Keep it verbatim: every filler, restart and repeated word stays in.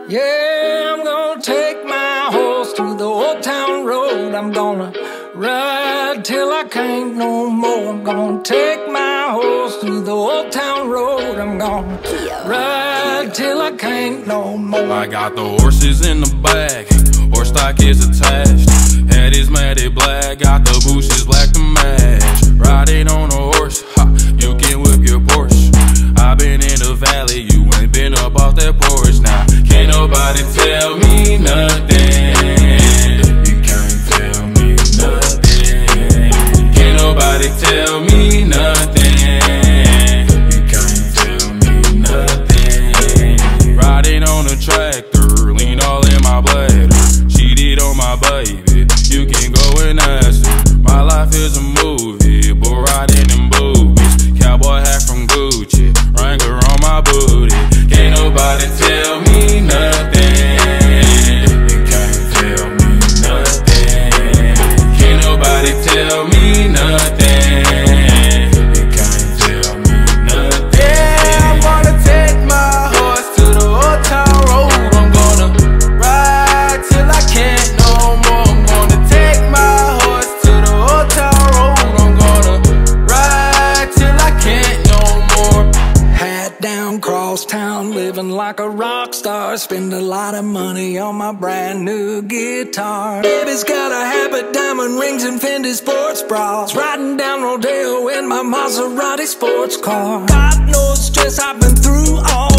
Yeah, I'm gonna take my horse to the old town road. I'm gonna ride till I can't no more. I'm gonna take my horse to the old town road. I'm gonna ride till I can't no more. I got the horses in the back, horse stock is attached. Head is matted black, got the bushes black to match. Riding on a horse, ha, you can whip your Porsche. I been in the valley, you ain't been up off that porch. Now, can't nobody tell me nothing. You can't tell me nothing. Can't nobody tell me nothing. You can't tell me nothing. Riding on a tractor, lean all in my bladder. Cheated on my baby, you can go and ask her. My life is a movie, but riding in boobies. Cowboy hat from Gucci, Wrangler on my booty. Can't nobody tell me nothing. You can't tell me nothing. Can't nobody tell me nothing. You can't tell me nothing. Yeah, I'm gonna take my horse to the old town road. I'm gonna ride till I can't no more. I'm gonna take my horse to the old town road. I'm gonna ride till I can't no more. Hat down, cross town, living like a rock star. Spend a lot of money on my brand new guitar. Baby's got a habit, diamond rings and Fendi sports bras. Riding down Rodeo in my Maserati sports car. God knows stress I've been through all